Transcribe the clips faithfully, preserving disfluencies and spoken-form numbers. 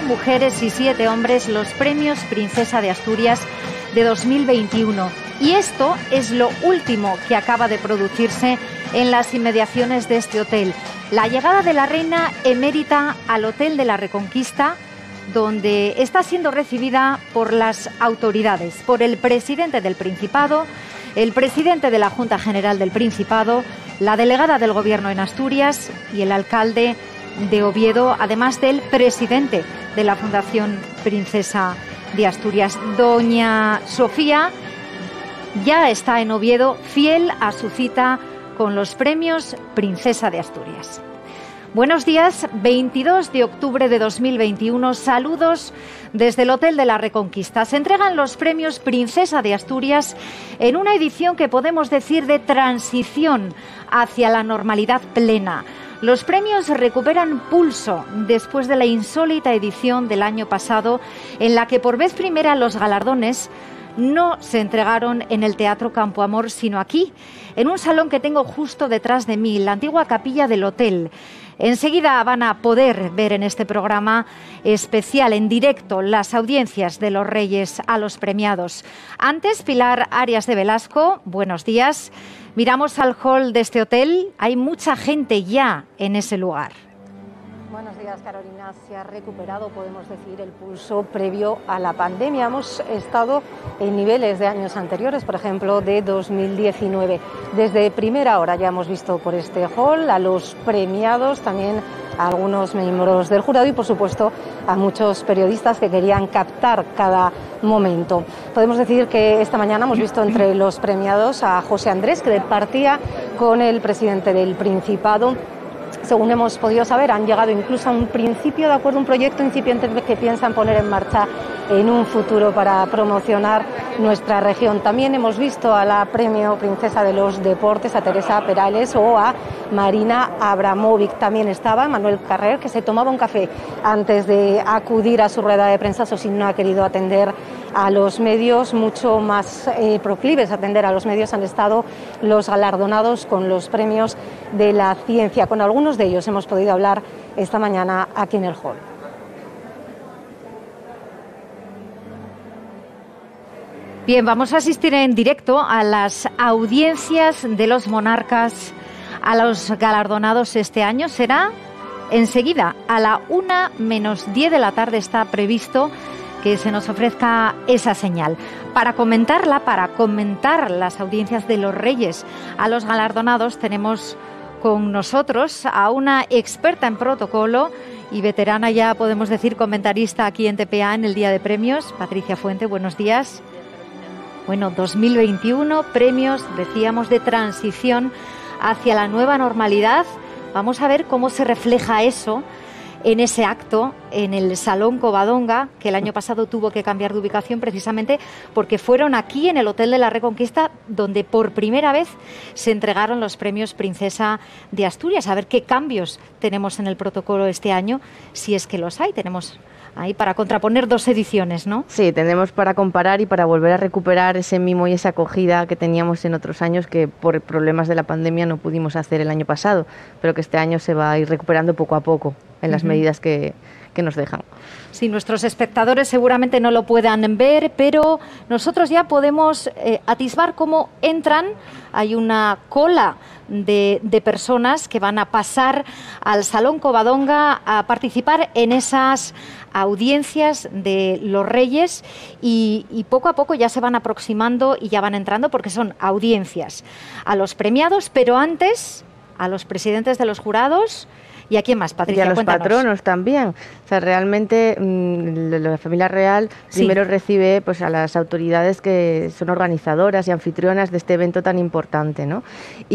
mujeres y siete hombres los premios Princesa de Asturias de dos mil veintiuno. Y esto es lo último que acaba de producirse en las inmediaciones de este hotel. La llegada de la reina emérita al Hotel de la Reconquista, donde está siendo recibida por las autoridades, por el presidente del Principado, el presidente de la Junta General del Principado, la delegada del Gobierno en Asturias y el alcalde de Oviedo, además del presidente de la Fundación Princesa de Asturias. Doña Sofía ya está en Oviedo, fiel a su cita con los premios Princesa de Asturias. Buenos días, veintidós de octubre de dos mil veintiuno, saludos desde el Hotel de la Reconquista. Se entregan los premios Princesa de Asturias en una edición que podemos decir de transición hacia la normalidad plena. Los premios recuperan pulso después de la insólita edición del año pasado, en la que por vez primera los galardones no se entregaron en el Teatro Campo Amor, sino aquí, en un salón que tengo justo detrás de mí, la antigua capilla del hotel. Enseguida van a poder ver en este programa especial, en directo, las audiencias de los Reyes a los premiados. Antes, Pilar Arias de Velasco, buenos días. Miramos al hall de este hotel, hay mucha gente ya en ese lugar. Buenos días, Carolina. Se ha recuperado, podemos decir, el pulso previo a la pandemia. Hemos estado en niveles de años anteriores, por ejemplo, de dos mil diecinueve. Desde primera hora ya hemos visto por este hall a los premiados, también a algunos miembros del jurado y, por supuesto, a muchos periodistas que querían captar cada momento. Podemos decir que esta mañana hemos visto entre los premiados a José Andrés, que partía con el presidente del Principado. Según hemos podido saber, han llegado incluso a un principio de acuerdo, un proyecto incipiente que piensan poner en marcha en un futuro para promocionar nuestra región. También hemos visto a la Premio Princesa de los Deportes, a Teresa Perales, o a Marina Abramovic. También estaba Manuel Carrer, que se tomaba un café antes de acudir a su rueda de prensa. Eso sí, no ha querido atender a los medios. Mucho más eh, proclives a atender a los medios han estado los galardonados con los premios de la ciencia. Con algunos de ellos hemos podido hablar esta mañana aquí en el hall. Bien, vamos a asistir en directo a las audiencias de los monarcas, a los galardonados este año. Será enseguida, a la una menos diez de la tarde está previsto que se nos ofrezca esa señal. Para comentarla, para comentar las audiencias de los Reyes a los galardonados, tenemos con nosotros a una experta en protocolo y veterana, ya podemos decir, comentarista aquí en T P A en el Día de Premios, Patricia Fuente. Buenos días. Bueno, dos mil veintiuno, premios, decíamos, de transición hacia la nueva normalidad. Vamos a ver cómo se refleja eso en ese acto, en el Salón Covadonga, que el año pasado tuvo que cambiar de ubicación precisamente porque fueron aquí en el Hotel de la Reconquista donde por primera vez se entregaron los premios Princesa de Asturias. A ver qué cambios tenemos en el protocolo este año, si es que los hay. Tenemos ahí para contraponer dos ediciones, ¿no? Sí, tenemos para comparar y para volver a recuperar ese mimo y esa acogida que teníamos en otros años, que por problemas de la pandemia no pudimos hacer el año pasado, pero que este año se va a ir recuperando poco a poco en las uh-huh. medidas que, que nos dejan. Sí, nuestros espectadores seguramente no lo puedan ver, pero nosotros ya podemos eh, atisbar cómo entran. Hay una cola de, de personas que van a pasar al Salón Covadonga a participar en esas audiencias de los Reyes y, y poco a poco ya se van aproximando y ya van entrando porque son audiencias a los premiados, pero antes a los presidentes de los jurados. ¿Y a quién más, Patricia? Y a los Cuéntanos. Patronos también. O sea, realmente mmm, la familia real sí. primero recibe pues, a las autoridades que son organizadoras y anfitrionas de este evento tan importante, ¿no?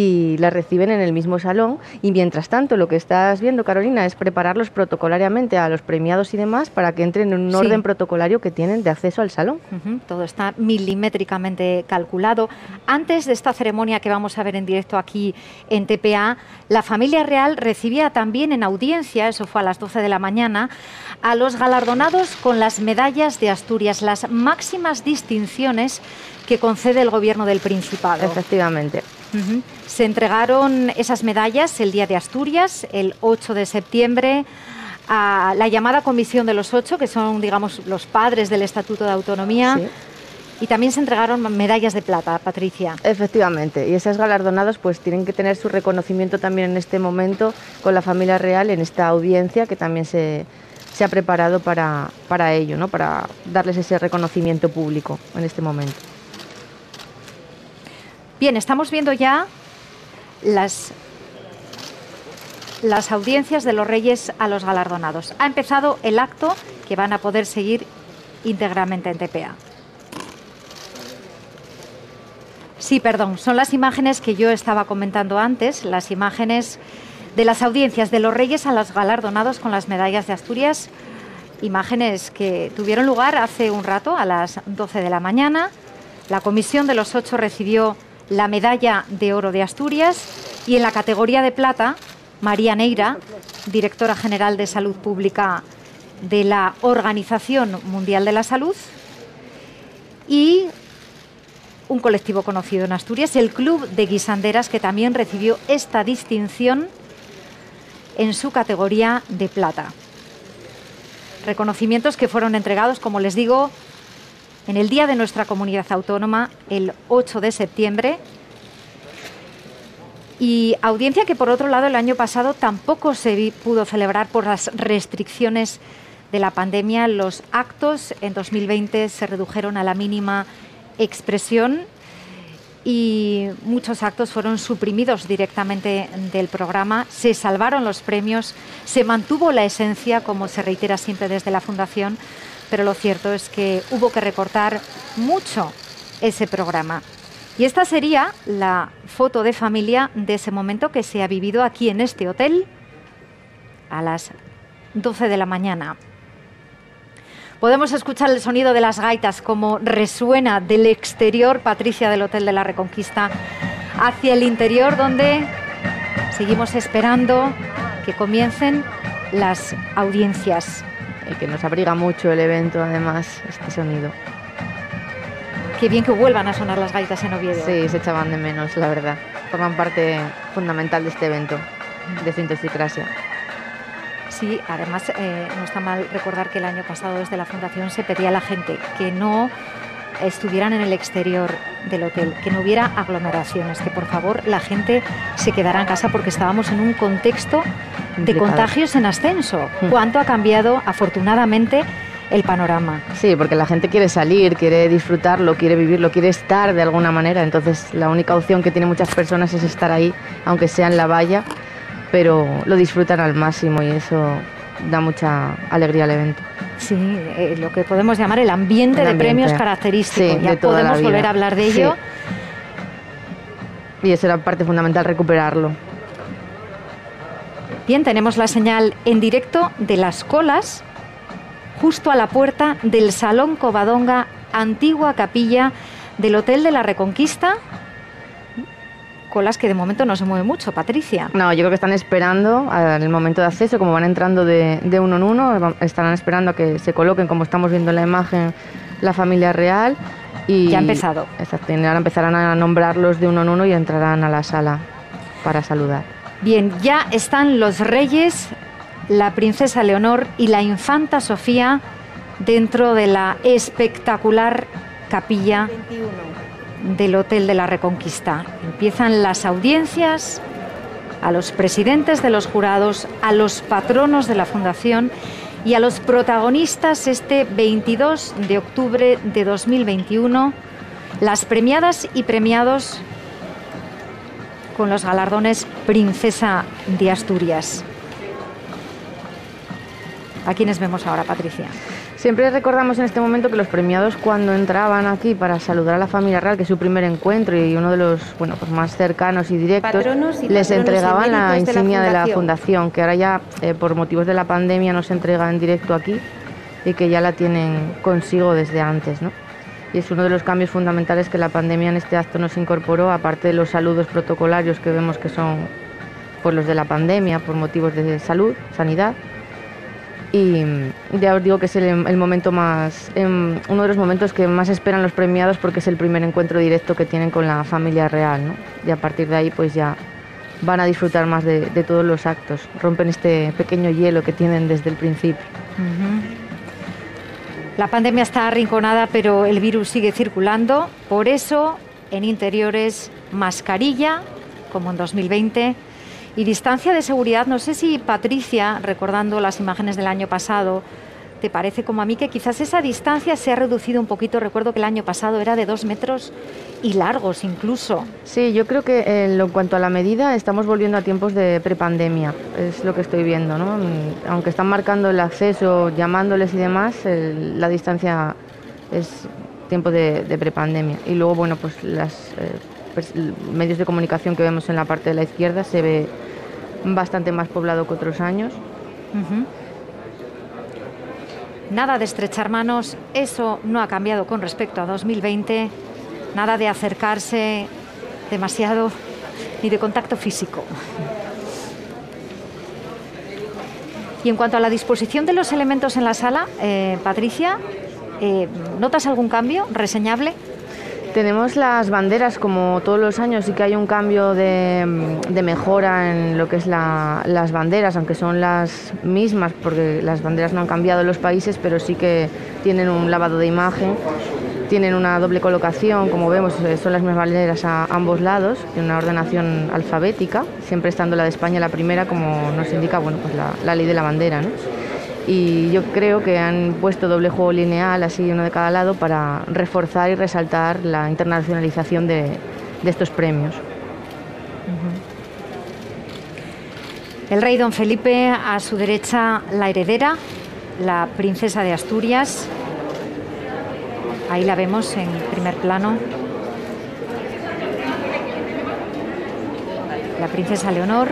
Y las reciben en el mismo salón. Y mientras tanto, lo que estás viendo, Carolina, es prepararlos protocolariamente a los premiados y demás para que entren en un sí. orden protocolario que tienen de acceso al salón. Uh-huh. Todo está milimétricamente calculado. Antes de esta ceremonia que vamos a ver en directo aquí en T P A, la familia real recibía también en audiencia, eso fue a las doce de la mañana, a los galardonados con las medallas de Asturias, las máximas distinciones que concede el Gobierno del Principado. Efectivamente. Uh-huh. Se entregaron esas medallas el Día de Asturias, el ocho de septiembre, a la llamada Comisión de los Ocho, que son, digamos, los padres del Estatuto de Autonomía. Sí. Y también se entregaron medallas de plata, Patricia. Efectivamente, y esos galardonados pues tienen que tener su reconocimiento también en este momento con la familia real, en esta audiencia que también se, se ha preparado para, para ello, ¿no? Para darles ese reconocimiento público en este momento. Bien, estamos viendo ya las, las audiencias de los reyes a los galardonados. Ha empezado el acto que van a poder seguir íntegramente en T P A. Sí, perdón, son las imágenes que yo estaba comentando antes, las imágenes de las audiencias de los reyes a los galardonados con las medallas de Asturias, imágenes que tuvieron lugar hace un rato, a las doce de la mañana. La Comisión de los Ocho recibió la medalla de oro de Asturias y en la categoría de plata, María Neira, directora general de Salud Pública de la Organización Mundial de la Salud, y un colectivo conocido en Asturias, el Club de Guisanderas, que también recibió esta distinción en su categoría de plata. Reconocimientos que fueron entregados, como les digo, en el día de nuestra comunidad autónoma, el ocho de septiembre. Y audiencia que, por otro lado, el año pasado tampoco se pudo celebrar por las restricciones de la pandemia. Los actos en dos mil veinte se redujeron a la mínima expresión y muchos actos fueron suprimidos directamente del programa. Se salvaron los premios, se mantuvo la esencia, como se reitera siempre desde la Fundación, pero lo cierto es que hubo que recortar mucho ese programa. Y esta sería la foto de familia de ese momento que se ha vivido aquí en este hotel a las doce de la mañana. Podemos escuchar el sonido de las gaitas como resuena del exterior, Patricia, del Hotel de la Reconquista, hacia el interior, donde seguimos esperando que comiencen las audiencias. Y que nos abriga mucho el evento, además, este sonido. Qué bien que vuelvan a sonar las gaitas en Oviedo. Sí, se echaban de menos, la verdad. Forman parte fundamental de este evento, de su idiosincrasia. Sí, además eh, no está mal recordar que el año pasado desde la Fundación se pedía a la gente que no estuvieran en el exterior del hotel, que no hubiera aglomeraciones, que por favor la gente se quedara en casa porque estábamos en un contexto de contagios en ascenso. ¿Cuánto ha cambiado, afortunadamente, el panorama? Sí, porque la gente quiere salir, quiere disfrutarlo, quiere vivirlo, quiere estar de alguna manera. Entonces la única opción que tienen muchas personas es estar ahí, aunque sea en la valla, pero lo disfrutan al máximo y eso da mucha alegría al evento. Sí, eh, lo que podemos llamar el ambiente, el ambiente de premios característico. Sí, ya de toda podemos la volver a hablar de ello. Sí. Y eso era parte fundamental, recuperarlo. Bien, tenemos la señal en directo de las colas justo a la puerta del Salón Covadonga, antigua capilla del Hotel de la Reconquista. Colas que de momento no se mueve mucho, Patricia. No, yo creo que están esperando en el momento de acceso, como van entrando de, de uno en uno, estarán esperando a que se coloquen, como estamos viendo en la imagen, la familia real. Y ya ha empezado. Exacto, ahora empezarán a nombrarlos de uno en uno y entrarán a la sala para saludar. Bien, ya están los reyes, la princesa Leonor y la infanta Sofía dentro de la espectacular capilla del Hotel de la Reconquista. Empiezan las audiencias a los presidentes de los jurados, a los patronos de la Fundación y a los protagonistas este veintidós de octubre de dos mil veintiuno, las premiadas y premiados con los galardones Princesa de Asturias. ¿A quiénes vemos ahora, Patricia? Siempre recordamos en este momento que los premiados, cuando entraban aquí para saludar a la familia real, que es su primer encuentro y uno de los bueno pues más cercanos y directos, patronos y les entregaban la insignia de la, de la fundación, que ahora ya eh, por motivos de la pandemia no se entrega en directo aquí y que ya la tienen consigo desde antes, ¿no? Y es uno de los cambios fundamentales que la pandemia en este acto nos incorporó, aparte de los saludos protocolarios que vemos que son pues los de la pandemia por motivos de salud, sanidad. Y ya os digo que es el, el momento más, eh, uno de los momentos que más esperan los premiados porque es el primer encuentro directo que tienen con la familia real, ¿no? Y a partir de ahí pues ya van a disfrutar más de, de todos los actos, rompen este pequeño hielo que tienen desde el principio. Uh-huh. La pandemia está arrinconada, pero el virus sigue circulando, por eso en interiores mascarilla, como en dos mil veinte, y distancia de seguridad. No sé si, Patricia, recordando las imágenes del año pasado, ¿te parece como a mí que quizás esa distancia se ha reducido un poquito? Recuerdo que el año pasado era de dos metros y largos incluso. Sí, yo creo que en, lo, en cuanto a la medida estamos volviendo a tiempos de prepandemia, es lo que estoy viendo, ¿no? Aunque están marcando el acceso, llamándoles y demás, el, la distancia es tiempo de, de prepandemia. Y luego, bueno, pues los eh, medios de comunicación que vemos en la parte de la izquierda se ve bastante más poblado que otros años. Uh-huh. Nada de estrechar manos, eso no ha cambiado con respecto a dos mil veinte, nada de acercarse demasiado ni de contacto físico. Y en cuanto a la disposición de los elementos en la sala, eh, Patricia, eh, ¿notas algún cambio reseñable? Tenemos las banderas, como todos los años, sí que hay un cambio de, de mejora en lo que es la, las banderas, aunque son las mismas, porque las banderas no han cambiado en los países, pero sí que tienen un lavado de imagen, tienen una doble colocación, como vemos, son las mismas banderas a ambos lados, en una ordenación alfabética, siempre estando la de España la primera, como nos indica, bueno, pues la, la ley de la bandera, ¿no? Y yo creo que han puesto doble juego lineal, así uno de cada lado, para reforzar y resaltar la internacionalización de, de estos premios. Uh-huh. El rey don Felipe, a su derecha la heredera, la princesa de Asturias. Ahí la vemos en primer plano. La princesa Leonor.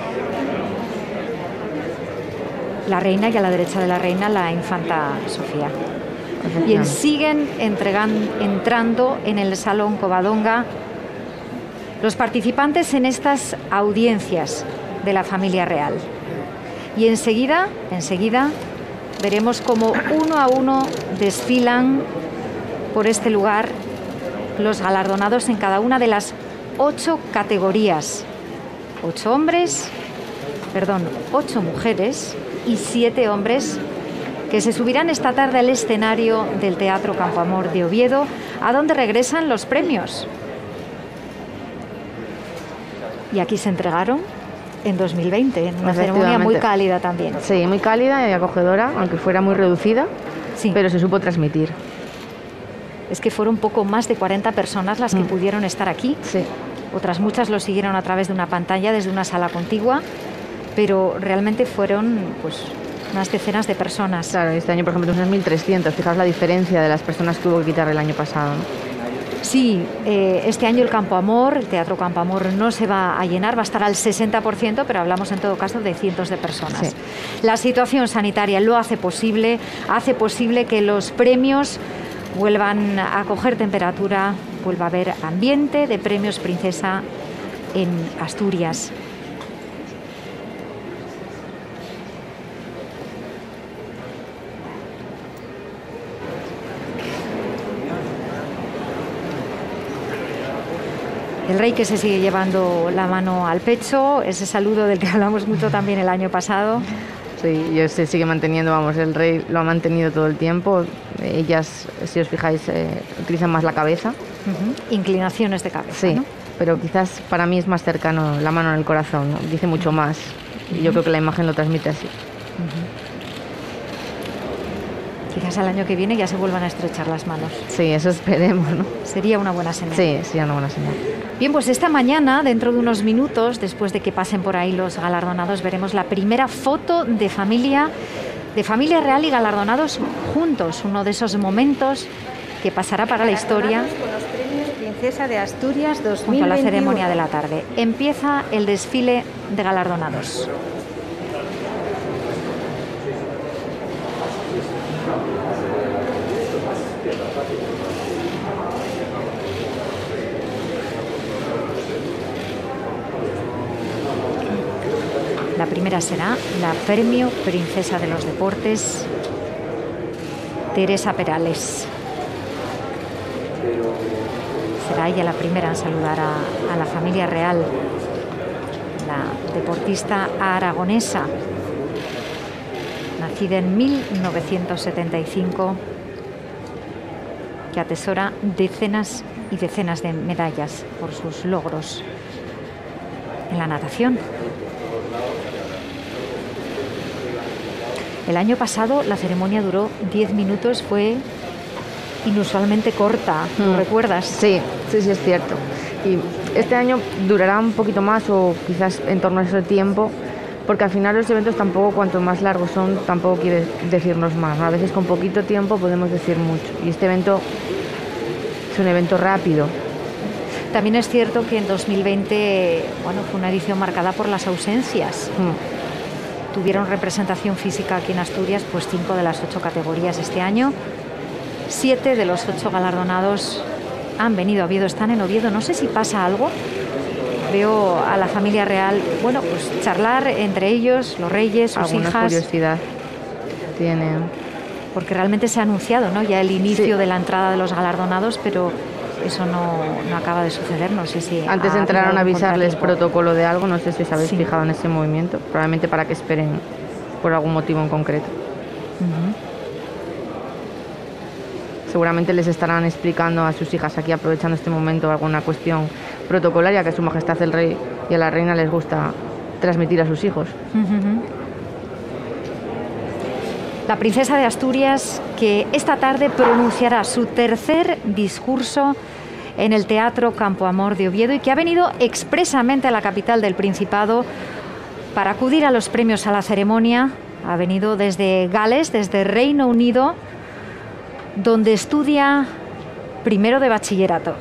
La reina, y a la derecha de la reina la infanta Sofía. Bien, siguen entregan, entrando en el Salón Covadonga los participantes en estas audiencias de la familia real. Y enseguida, enseguida veremos cómo uno a uno desfilan por este lugar los galardonados en cada una de las ocho categorías. Ocho hombres, perdón, ocho mujeres y siete hombres que se subirán esta tarde al escenario del Teatro Campo Amor de Oviedo, a donde regresan los premios. Y aquí se entregaron en dos mil veinte, en una ceremonia muy cálida también. Sí, muy cálida y acogedora, aunque fuera muy reducida, sí, pero se supo transmitir. Es que fueron poco más de cuarenta personas las que mm. pudieron estar aquí. Sí. Otras muchas lo siguieron a través de una pantalla desde una sala contigua, pero realmente fueron pues unas decenas de personas. Claro, este año, por ejemplo, unas mil trescientas. Fijaos la diferencia de las personas que hubo que quitar el año pasado, ¿no? Sí, eh, este año el Campo Amor, el Teatro Campo Amor, no se va a llenar, va a estar al sesenta por ciento, pero hablamos en todo caso de cientos de personas. Sí. La situación sanitaria lo hace posible, hace posible que los premios vuelvan a coger temperatura, vuelva a haber ambiente de premios Princesa en Asturias. El rey, que se sigue llevando la mano al pecho, ese saludo del que hablamos mucho también el año pasado. Sí, y se sigue manteniendo, vamos, el rey lo ha mantenido todo el tiempo. Ellas, si os fijáis, eh, utilizan más la cabeza. Uh-huh. Inclinaciones de cabeza, sí, ¿no? Pero quizás para mí es más cercano la mano en el corazón, ¿no? Dice mucho más. Uh-huh. Y yo creo que la imagen lo transmite así. Uh-huh. Quizás al año que viene ya se vuelvan a estrechar las manos. Sí, eso esperemos, ¿no? Sería una buena señal. Sí, sería una buena señal. Bien, pues esta mañana, dentro de unos minutos, después de que pasen por ahí los galardonados, veremos la primera foto de familia, de familia real y galardonados juntos. Uno de esos momentos que pasará para la historia. Con los premios Princesa de Asturias dos mil veintiuno. Junto a la ceremonia de la tarde. Empieza el desfile de galardonados. La primera será la Premio Princesa de los Deportes, Teresa Perales. Será ella la primera en saludar a, a la familia real. la deportista aragonesa, nacida en mil novecientos setenta y cinco, que atesora decenas y decenas de medallas por sus logros en la natación. El año pasado la ceremonia duró diez minutos, fue inusualmente corta, ¿lo Mm. recuerdas? Sí, sí, sí, es cierto. Y este año durará un poquito más o quizás en torno a ese tiempo, porque al final los eventos tampoco, cuanto más largos son, tampoco quiere decirnos más, ¿no? A veces con poquito tiempo podemos decir mucho. Y este evento es un evento rápido. También es cierto que en dos mil veinte, bueno, fue una edición marcada por las ausencias. Mm. Tuvieron representación física aquí en Asturias, pues cinco de las ocho categorías este año. Siete de los ocho galardonados han venido a Oviedo, están en Oviedo. No sé si pasa algo. Veo a la familia real, bueno, pues charlar entre ellos, los reyes, sus Alguna hijas. curiosidad tienen. Porque realmente se ha anunciado, ¿no?, ya el inicio Sí. de la entrada de los galardonados, pero eso no, no acaba de suceder. No sé si Antes ha entraron habido a algún avisarles contratiempo. protocolo de algo, no sé si os habéis Sí. fijado en ese movimiento, probablemente para que esperen por algún motivo en concreto. Ujú. Seguramente les estarán explicando a sus hijas aquí, aprovechando este momento, alguna cuestión protocolaria que a su majestad el rey y a la reina les gusta transmitir a sus hijos. Ujú. La princesa de Asturias, que esta tarde pronunciará su tercer discurso en el Teatro Campo Amor de Oviedo y que ha venido expresamente a la capital del Principado para acudir a los premios, a la ceremonia. Ha venido desde Gales, desde Reino Unido, donde estudia primero de bachillerato.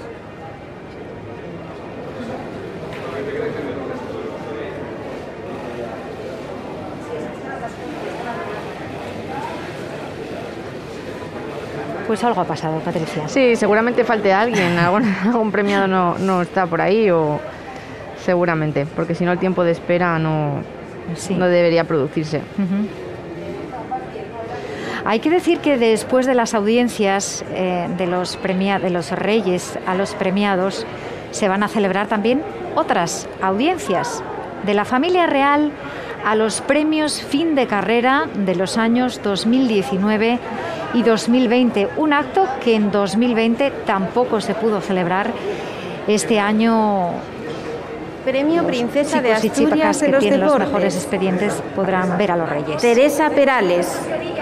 Pues algo ha pasado, Patricia. Sí, seguramente falte alguien, algún, algún premiado no, no está por ahí, o seguramente, porque si no el tiempo de espera no, Sí. no debería producirse. Ujú. Hay que decir que después de las audiencias eh, de, los premia de los reyes a los premiados, se van a celebrar también otras audiencias de la familia real a los premios fin de carrera de los años dos mil diecinueve y dos mil veinte. Un acto que en dos mil veinte tampoco se pudo celebrar. Este año Premio Princesa de chicos y Asturias chicas de que los tienen los mejores Deportes. expedientes podrán ver a los reyes. Teresa Perales.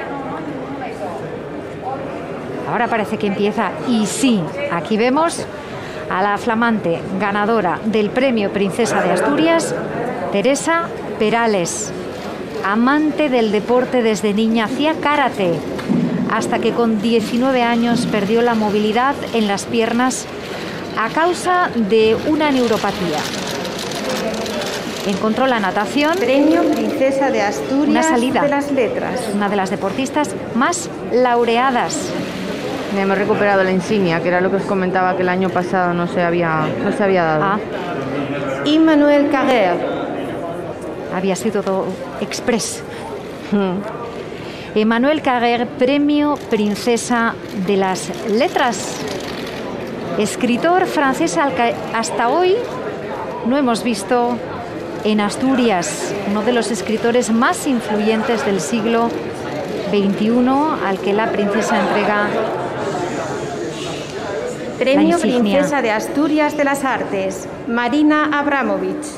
Ahora parece que empieza, y sí, aquí vemos a la flamante ganadora del Premio Princesa de Asturias, Teresa Perales, amante del deporte desde niña, hacía karate, hasta que con diecinueve años perdió la movilidad en las piernas a causa de una neuropatía. Encontró la natación, Premio Princesa de Asturias Una salida. de las Letras. una de las deportistas más laureadas. Hemos recuperado la insignia, que era lo que os comentaba que el año pasado no se había, no se había dado. Ah, Immanuel Carrère. había sido todo express. Mm. Emmanuel Carrère, Premio Princesa de las Letras. Escritor francés al que hasta hoy no hemos visto en Asturias, uno de los escritores más influyentes del siglo veintiuno, al que la princesa entrega Premio insignia. Princesa de Asturias de las Artes. Marina Abramovich.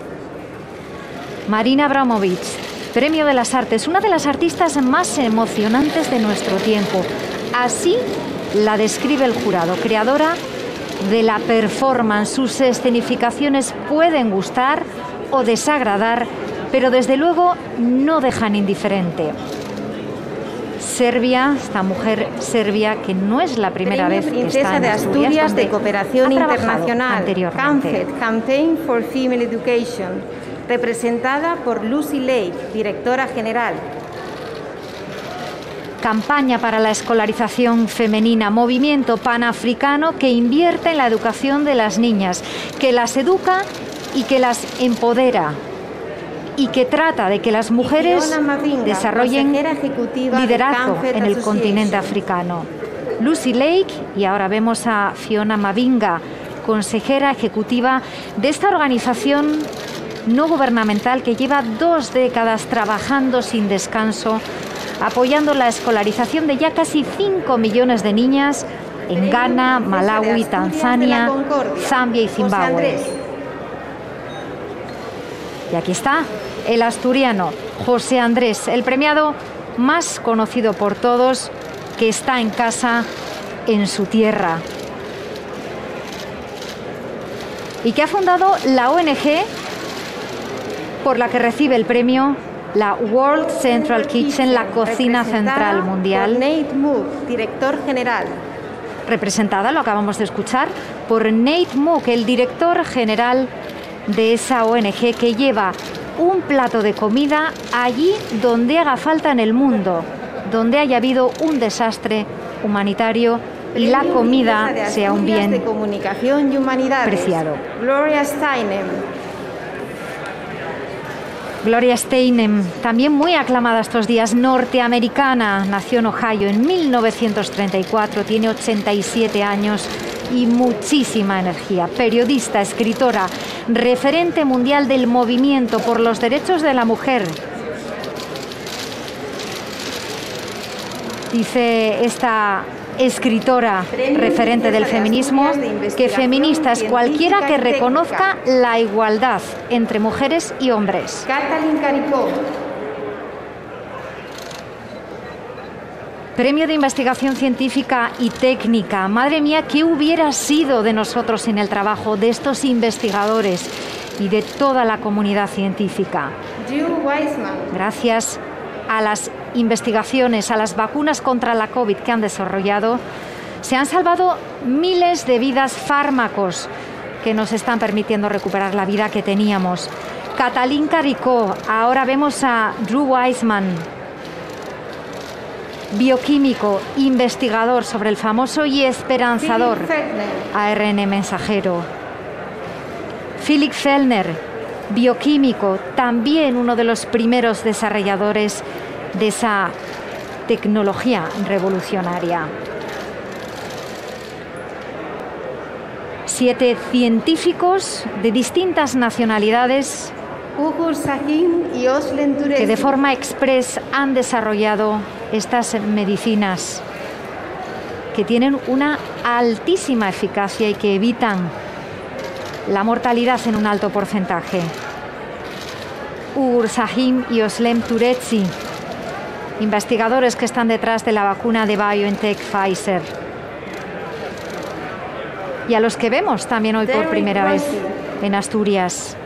Marina Abramovich, Premio de las Artes, una de las artistas más emocionantes de nuestro tiempo. Así la describe el jurado, creadora de la performance. Sus escenificaciones pueden gustar o desagradar, pero desde luego no dejan indiferente. Serbia, esta mujer serbia que no es la primera Premio vez que Princesa está en de Asturias, Asturias donde de Cooperación ha trabajado Internacional. anteriormente. CAMFED, Campaign for Female Education. Representada por Lucy Lake, directora general. Campaña para la escolarización femenina, movimiento panafricano que invierte en la educación de las niñas, que las educa y que las empodera, y que trata de que las mujeres Fiona Mavinga, desarrollen consejera ejecutiva de liderazgo Camfed en el Association. continente africano. Lucy Lake, y ahora vemos a Fiona Mavinga, consejera ejecutiva de esta organización no gubernamental que lleva dos décadas trabajando sin descanso, apoyando la escolarización de ya casi cinco millones de niñas en Ghana, Malawi, Tanzania, Zambia y Zimbabue. Y aquí está el asturiano José Andrés, el premiado más conocido por todos, que está en casa, en su tierra, y que ha fundado la O N G por la que recibe el premio, la World Central Kitchen, la cocina central mundial. Nate Mook, director general. Representada, lo acabamos de escuchar, por Nate Mook, el director general de esa O N G que lleva un plato de comida allí donde haga falta en el mundo, donde haya habido un desastre humanitario y la comida sea un bien de comunicación y humanidades. Preciado. Gloria Steinem. Gloria Steinem, también muy aclamada estos días, norteamericana, nació en Ohio en mil novecientos treinta y cuatro, tiene ochenta y siete años y muchísima energía. Periodista, escritora, referente mundial del movimiento por los derechos de la mujer. Dice esta escritora referente del feminismo que feminista es cualquiera que reconozca la igualdad entre mujeres y hombres. Katalin Karikó. Premio de Investigación Científica y Técnica. Madre mía, ¿qué hubiera sido de nosotros sin el trabajo de estos investigadores y de toda la comunidad científica? Drew Weissman. Gracias a las investigaciones, a las vacunas contra la COVID que han desarrollado, se han salvado miles de vidas, fármacos que nos están permitiendo recuperar la vida que teníamos. Katalin Karikó, ahora vemos a Drew Weissman, bioquímico, investigador sobre el famoso y esperanzador A R N mensajero. Philipp Fellner, bioquímico, también uno de los primeros desarrolladores de esa tecnología revolucionaria. Siete científicos de distintas nacionalidades Ugur Sahin y Özlem Türeci, que de forma express han desarrollado estas medicinas que tienen una altísima eficacia y que evitan la mortalidad en un alto porcentaje. Ugur Sahin y Özlem Türeci, investigadores que están detrás de la vacuna de BioNTech Pfizer, y a los que vemos también hoy por primera vez en Asturias.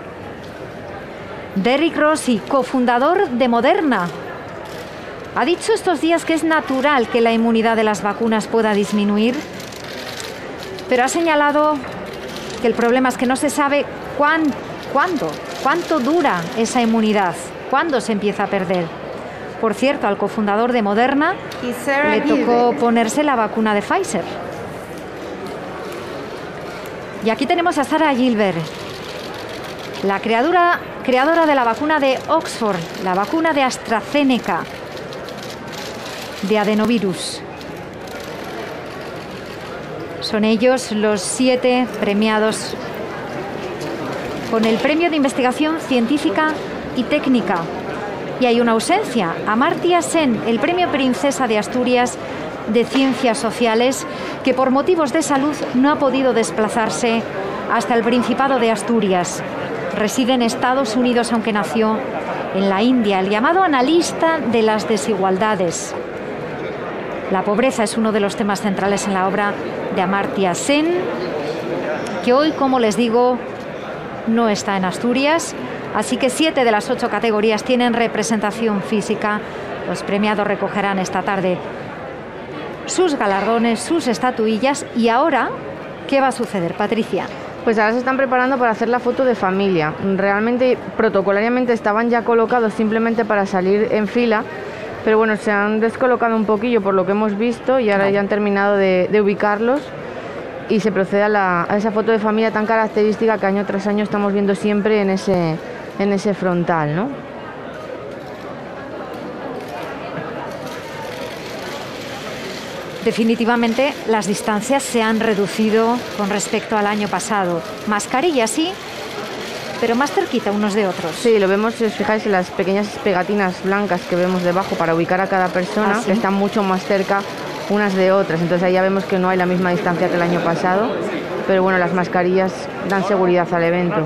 Derrick Rossi, cofundador de Moderna, ha dicho estos días que es natural que la inmunidad de las vacunas pueda disminuir, pero ha señalado que el problema es que no se sabe cuán, cuándo, cuánto dura esa inmunidad, cuándo se empieza a perder. Por cierto, al cofundador de Moderna le tocó ponerse la vacuna de Pfizer. Y aquí tenemos a Sarah Gilbert, la creadora, creadora de la vacuna de Oxford, la vacuna de AstraZeneca, de adenovirus. Son ellos los siete premiados con el Premio de Investigación Científica y Técnica. Y hay una ausencia, Amartya Sen, el Premio Princesa de Asturias de Ciencias Sociales, que por motivos de salud no ha podido desplazarse hasta el Principado de Asturias. Reside en Estados Unidos, aunque nació en la India, el llamado analista de las desigualdades. La pobreza es uno de los temas centrales en la obra de Amartya Sen, que hoy, como les digo, no está en Asturias, así que siete de las ocho categorías tienen representación física. Los premiados recogerán esta tarde sus galardones, sus estatuillas. Y ahora, ¿qué va a suceder, Patricia? Pues ahora se están preparando para hacer la foto de familia. Realmente, protocolariamente estaban ya colocados simplemente para salir en fila, pero bueno, se han descolocado un poquillo por lo que hemos visto y ahora ya han terminado de, de ubicarlos y se procede a, la, a esa foto de familia tan característica que año tras año estamos viendo siempre en ese, en ese frontal, ¿no? Definitivamente las distancias se han reducido con respecto al año pasado. Mascarillas sí, pero más cerquita unos de otros. Sí, lo vemos, si os fijáis, en las pequeñas pegatinas blancas que vemos debajo para ubicar a cada persona, ¿Ah, sí? que están mucho más cerca unas de otras. Entonces ahí ya vemos que no hay la misma distancia que el año pasado, pero bueno, las mascarillas dan seguridad al evento.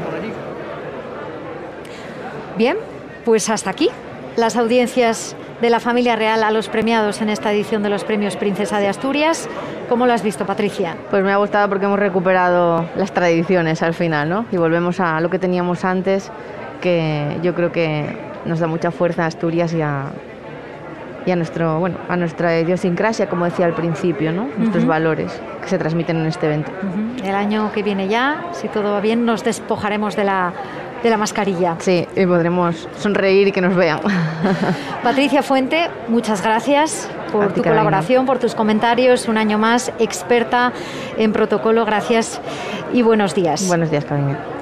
Bien, pues hasta aquí las audiencias de la familia real a los premiados en esta edición de los Premios Princesa de Asturias. ¿Cómo lo has visto, Patricia? Pues me ha gustado porque hemos recuperado las tradiciones al final, ¿no? Y volvemos a lo que teníamos antes, que yo creo que nos da mucha fuerza a Asturias y a, y a, nuestro, bueno, a nuestra idiosincrasia, como decía al principio, ¿no? Nuestros uh-huh. valores que se transmiten en este evento. Uh-huh. El año que viene ya, si todo va bien, nos despojaremos de la... de la mascarilla. Sí, y podremos sonreír y que nos vean. Patricia Fuente, muchas gracias por tu Carolina. colaboración, por tus comentarios, un año más, experta en protocolo, gracias y buenos días. Buenos días, Carolina.